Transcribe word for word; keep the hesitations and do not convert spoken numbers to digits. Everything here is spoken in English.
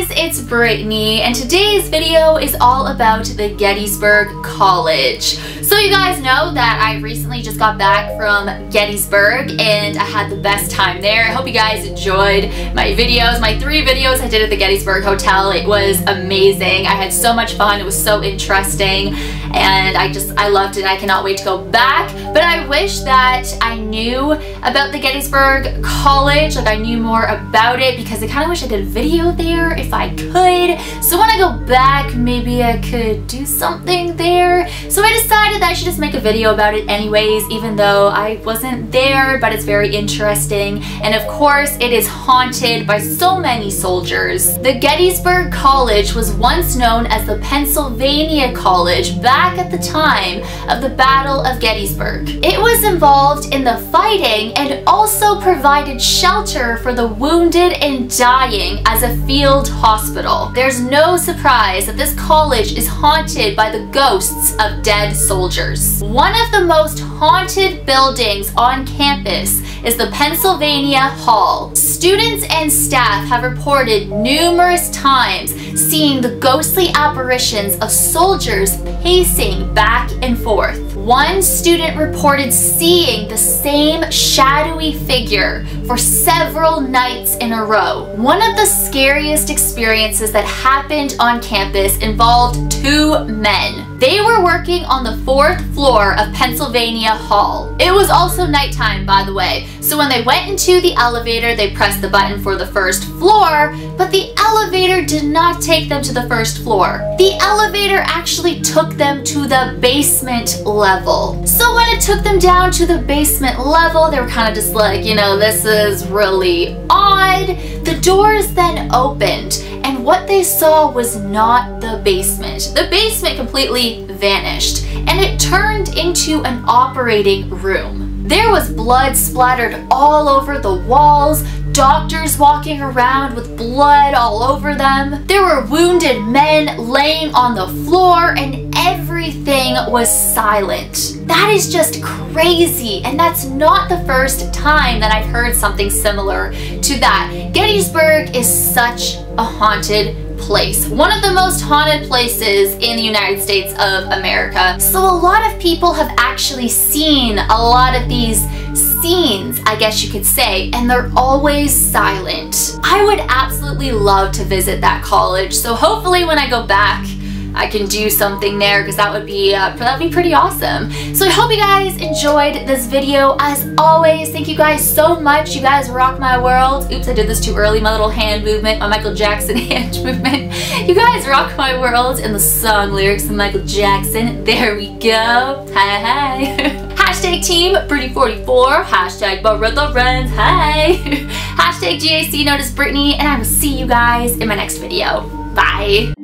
guys, it's Brittany, and today's video is all about the Gettysburg College. So you guys know that I recently just got back from Gettysburg and I had the best time there. I hope you guys enjoyed my videos, my three videos I did at the Gettysburg Hotel. It was amazing. I had so much fun. It was so interesting and I just, I loved it. I cannot wait to go back. But I wish that I knew about the Gettysburg College, like I knew more about it, because I kind of wish I did a video there if I could. So when I go back, maybe I could do something there. So I decided that I should just make a video about it anyways, even though I wasn't there, but it's very interesting. And of course, it is haunted by so many soldiers. The Gettysburg College was once known as the Pennsylvania College back at the time of the Battle of Gettysburg. It was involved in the fighting and also provided shelter for the wounded and dying as a field hospital. There's no surprise that this college is haunted by the ghosts of dead soldiers. One of the most haunted buildings on campus is the Pennsylvania Hall. Students and staff have reported numerous times seeing the ghostly apparitions of soldiers pacing back and forth. One student reported seeing the same shadowy figure for several nights in a row. One of the scariest experiences that happened on campus involved two men. They were working on the fourth floor of Pennsylvania Hall. It was also nighttime, by the way, so when they went into the elevator, they pressed the button for the first floor, but the elevator did not take them to the first floor. The elevator actually took them to the basement level. So when it took them down to the basement level, they were kind of just like, you know, this is really odd. The doors then opened, and what they saw was not the basement. The basement completely vanished, and it turned into an operating room. There was blood splattered all over the walls, doctors walking around with blood all over them. There were wounded men laying on the floor, and everything was silent. That is just crazy, and that's not the first time that I've heard something similar to that. Gettysburg is such a haunted place. One of the most haunted places in the United States of America. So a lot of people have actually seen a lot of these scenes, I guess you could say, and they're always silent. I would absolutely love to visit that college, so hopefully when I go back I can do something there, because that would be uh, that would be pretty awesome. So I hope you guys enjoyed this video. As always, thank you guys so much. You guys rock my world. Oops, I did this too early. My little hand movement, my Michael Jackson hand movement. You guys rock my world in the song lyrics of Michael Jackson. There we go. Hi, hi. Hashtag Team Brittany forty-four. Hashtag Brother Friends. Hi. Hashtag G A C known as Brittany, and I will see you guys in my next video. Bye.